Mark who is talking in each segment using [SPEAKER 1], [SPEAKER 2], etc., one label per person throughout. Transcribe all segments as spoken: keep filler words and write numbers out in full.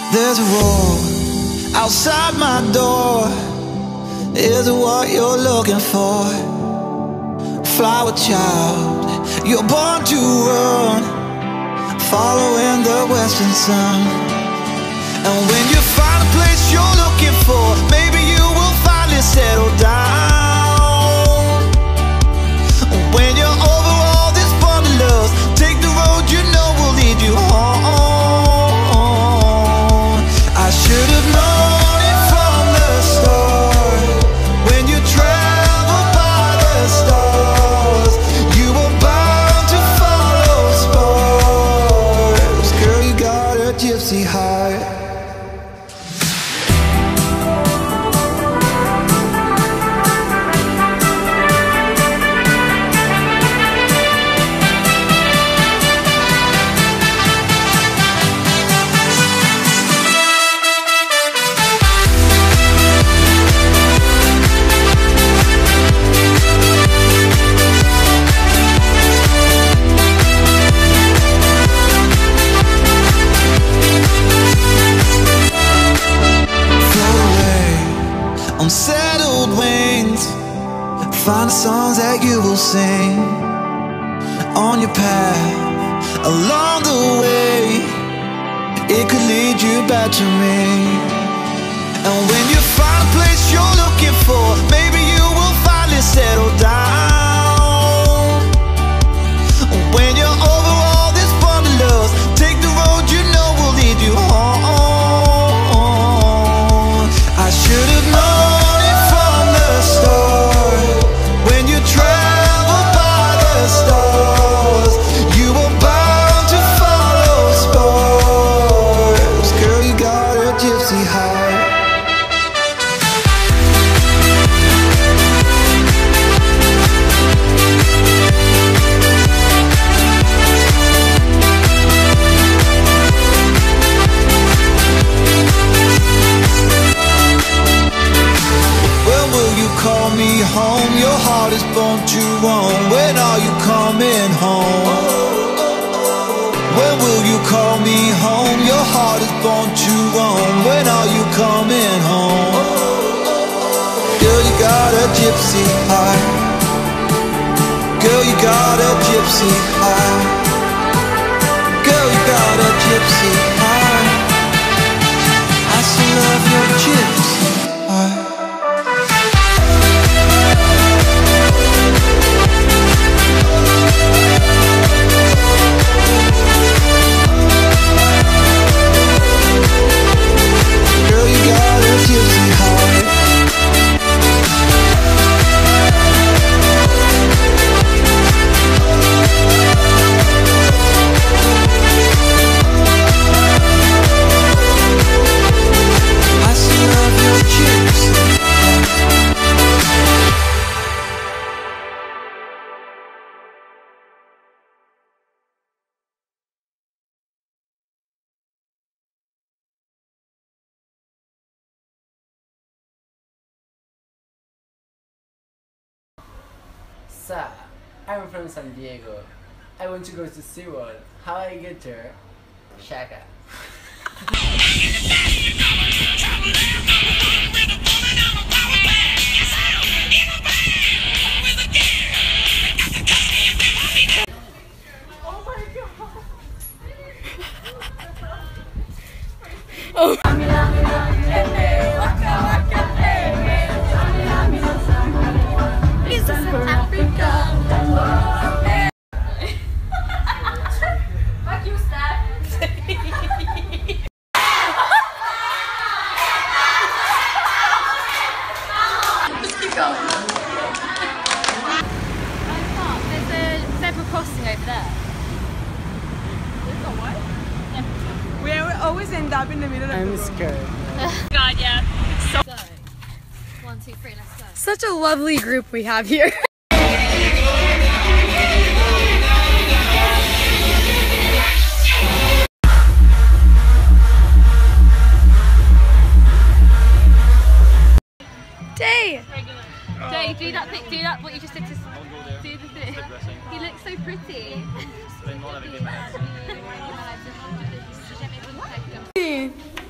[SPEAKER 1] There's a roar outside my door. Is it what you're looking for? Flower child, you're born to run, following the western sun. And when you find a place you're looking for, maybe you will finally settle down. When you're over all this wanderlust, take the road you know will lead you home. I should have known it from the start. When you travel by the stars, you were bound to follow stars. Girl, you got a gypsy heart. Unsettled wings, find the songs that you will sing. On your path, along the way, it could lead you back to me. And when you find a place you're looking for, maybe you will finally settle down. When you're over all this wanderlust, take the road you know will lead you home. I should have known start. When you travel by the stars, you were bound to follow stars. Girl, you got a gypsy heart. Call me home, your heart is born to roam. When are you coming home? When will you call me home? Your heart is born to roam. When are you coming home? Girl, you got a gypsy heart. Girl, you got a gypsy heart. Girl, you got a gypsy heart. I still love your gypsy heart. Girl, you got a gypsy heart. I still love your gypsy heart.
[SPEAKER 2] So, I'm from San Diego. I want to go to SeaWorld. How I get there? Check out.
[SPEAKER 3] Oh my god!
[SPEAKER 4] Oh.
[SPEAKER 3] Fuck you, Steph! Just keep going. There's a zebra crossing over there. There's a what?
[SPEAKER 4] We always end up in the middle of
[SPEAKER 2] I'm
[SPEAKER 4] the road.
[SPEAKER 2] scared.
[SPEAKER 3] God, yeah. So
[SPEAKER 5] Go. One, two, three, let's go.
[SPEAKER 4] Such a lovely group we have here. Day!
[SPEAKER 3] Jay, do that thing, do that, what you just did to do the thing. He looks so pretty.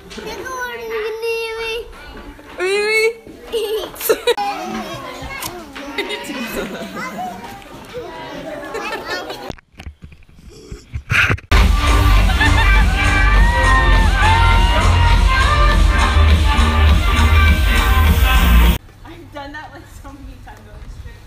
[SPEAKER 4] I've done that like so many times on the street.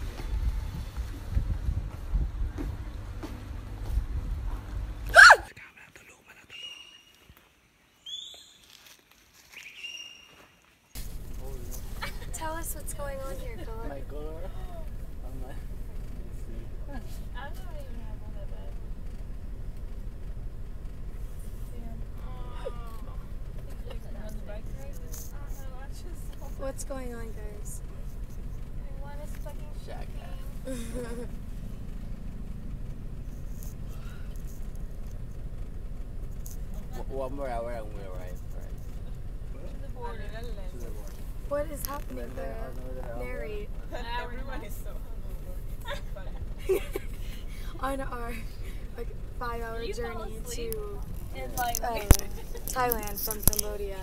[SPEAKER 5] Tell us what's going on here, Philip.
[SPEAKER 2] My color. On my.
[SPEAKER 6] I don't even have one of that.
[SPEAKER 5] What's going on, guys?
[SPEAKER 6] One is fucking
[SPEAKER 2] Shaka. One more hour and we'll arrive, right?
[SPEAKER 6] to the border.
[SPEAKER 2] To the border.
[SPEAKER 5] What is happening there? Narrate.
[SPEAKER 4] Everyone is so hungover.
[SPEAKER 5] On our like five-hour
[SPEAKER 6] You fell
[SPEAKER 5] journey
[SPEAKER 6] asleep?
[SPEAKER 5] to
[SPEAKER 6] And like,
[SPEAKER 5] uh, Thailand from Cambodia.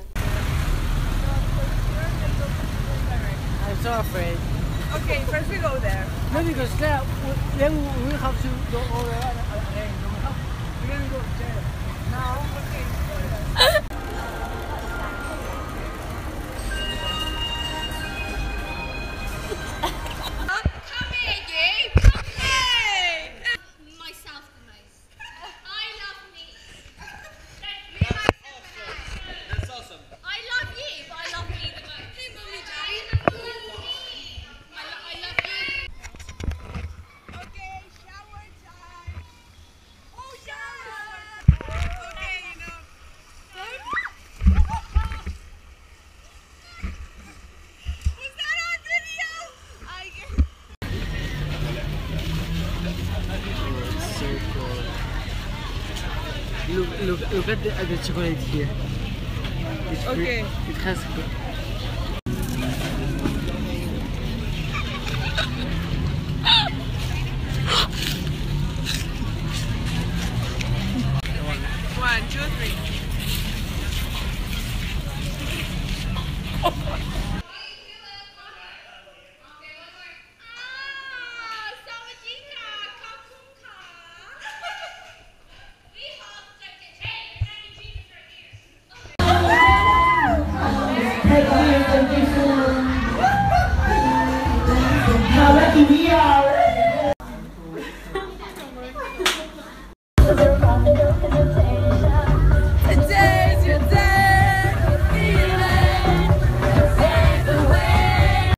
[SPEAKER 2] I'm so afraid.
[SPEAKER 4] Okay, first we go there.
[SPEAKER 2] No, because there, we- then we have to go over again. Then we go there.
[SPEAKER 4] Now, okay.
[SPEAKER 5] Myself the most. I love me.
[SPEAKER 7] That's awesome.
[SPEAKER 5] I love you, but I love me the most. Hey, Mummy, Daddy. I, lo- I love you.
[SPEAKER 4] Okay, shower time. Oh, shower. Okay, you know. Was that on video? I guess.
[SPEAKER 2] It's so cold. Look, look, look at the, at the chocolate here. It's pre-
[SPEAKER 4] Okay.
[SPEAKER 2] It has.
[SPEAKER 4] One, two, three. Today's your day. Save the way.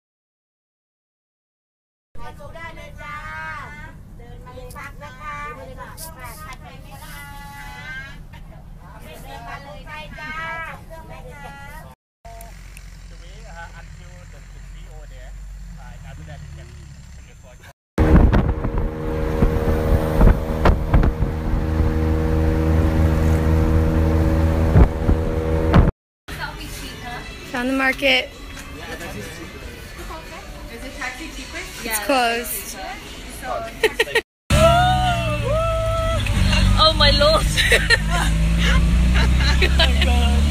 [SPEAKER 8] ดูได้เลยจ้า เดินมาเลยพักนะคะไม่ได้แบบขัดไปไม่ได้เดินมาเลยใช่จ้าเครื่องไหมคะ
[SPEAKER 7] To me, uh, until the, the tree over there, uh, after that you can can deploy.
[SPEAKER 4] Found the market. It's closed.
[SPEAKER 6] oh my lord.